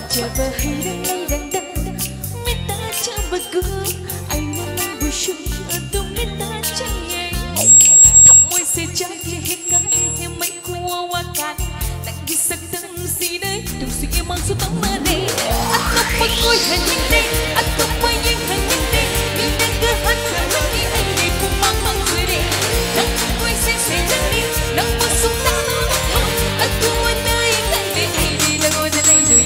berhidang dan minta cabaku aina bushu tu minta cayai thoi se jagi hekari mai kuawakan lagi saktan sini tu si emang su tamane atau pengoi hanyine atau payeng hanyine minta kehantar lagi aini kumang mangsure dan koi se jagi nang busuk tak atau anai kande aini lagu dalai doi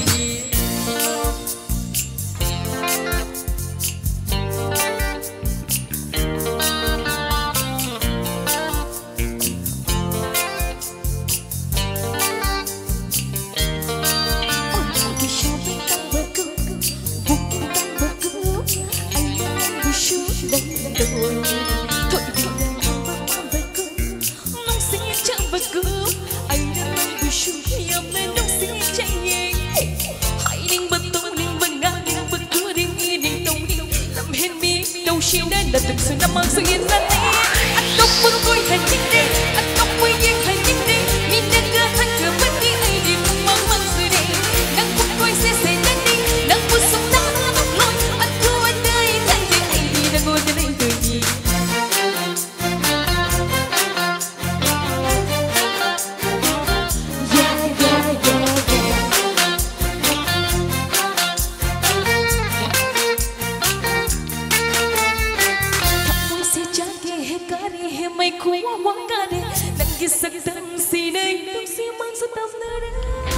đã từng sự năm mang sự yên nan đi anh không muốn coi thành những đi anh không quay yên thành những đi nhìn đến cơ hắn cửa vẫn đi ai đi cũng mang mang sự đi đang không coi xe đang đi đang muốn sống ta mất lối anh thu anh đây thay vì ai đi đang ngồi trên đây từ gì mai kuwa wakade nangi saktan sinai tu si mang satam nada